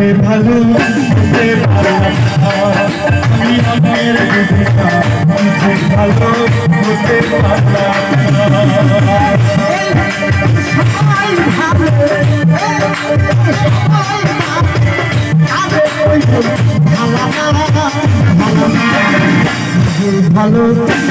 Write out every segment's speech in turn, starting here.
ভালো হতে পারলাম না আমি আমার বুঝিনা বুঝে ভালো হতে পারলাম না সবাই ভালো ভালো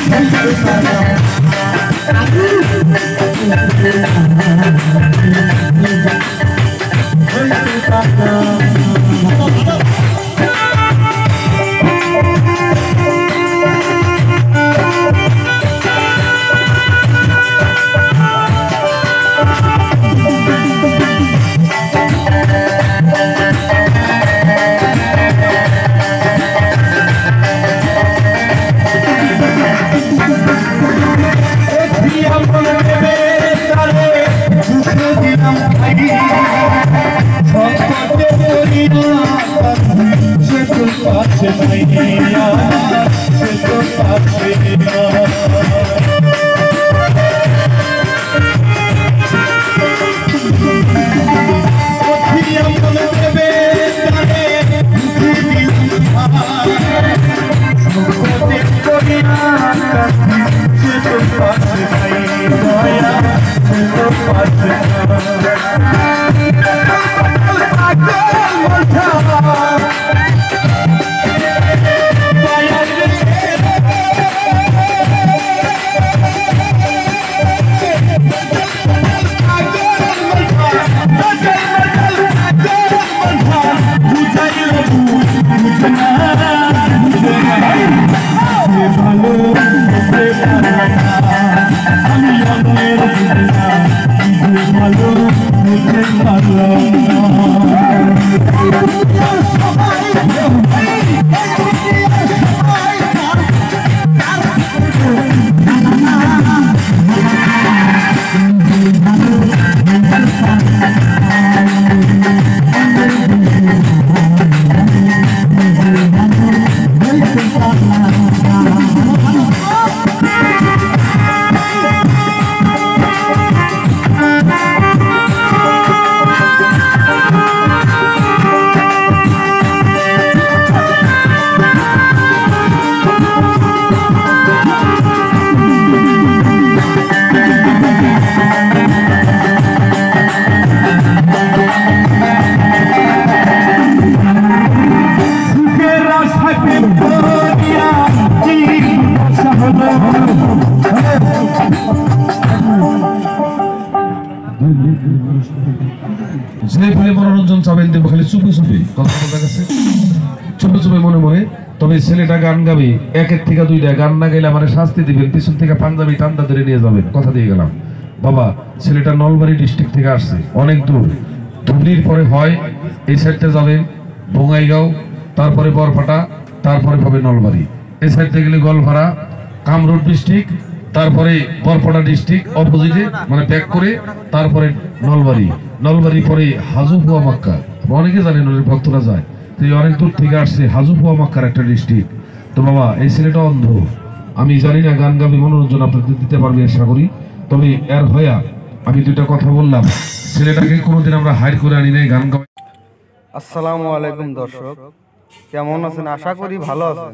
মনোরঞ্জন চাবেন দেবো খালি চুপে চুপে কথা কাছে চুপে চুপে মনে মনে তবে ছেলেটা গান গাবে একের থেকে দুইটা গান না গেলে আমার শাস্তি দিবেন পিছন থেকে পাঞ্জাবি টান্ডা ধরে নিয়ে যাবেন কথা দিয়ে গেলাম বাবা ছেলেটা নলবাড়ি ডিস্ট্রিক্ট থেকে আসছে অনেক দূর ধুবড়ির পরে হয় এই সাইডটা যাবেন বঙ্গাইগাঁও তারপরে বরপাটা তারপরে পাবে নলবাড়ি এই সাইডটা গেলে গোয়ালপাড়া কামরূপ ডিস্ট্রিক্ট তারপরে বরপাটা ডিস্ট্রিক্ট অপোজিটে মানে ব্যাক করে তারপরে নলবাড়ি নলবাড়ি পরে হাজুফুয়া মক্কা অনেকে জানেন ওই ভক্তরা যায় তো অনেক দূর থেকে আসছে হাজুফুয়া মক্কার একটা ডিস্ট্রিক্ট তো বাবা এই ছেলেটা অন্ধ আমি জানি না গান গাবি মনোরঞ্জন আপনাদের দিতে পারবে আশা করি তবে এর হয়া আমি দুইটা কথা বললাম ছেলেটাকে কোনোদিন আমরা হাইড করে আনি নাই গান গাওয়া। আসসালামু আলাইকুম দর্শক, কেমন আছেন? আশা করি ভালো আছেন।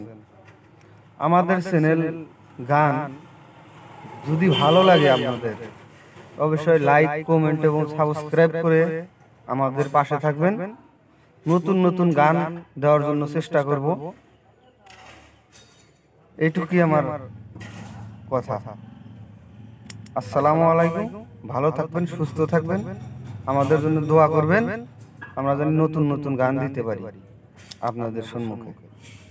আমাদের চ্যানেল গান যদি ভালো লাগে আপনাদের অবশ্যই লাইক কমেন্ট এবং সাবস্ক্রাইব করে আমাদের পাশে থাকবেন। নতুন নতুন গান দেওয়ার জন্য চেষ্টা করব, এইটুকুই আমার কথা। আসসালামু আলাইকুম, ভালো থাকবেন, সুস্থ থাকবেন, আমাদের জন্য দোয়া করবেন, আমরা যেন নতুন নতুন গান দিতে পারি আপনাদের সম্মুখে।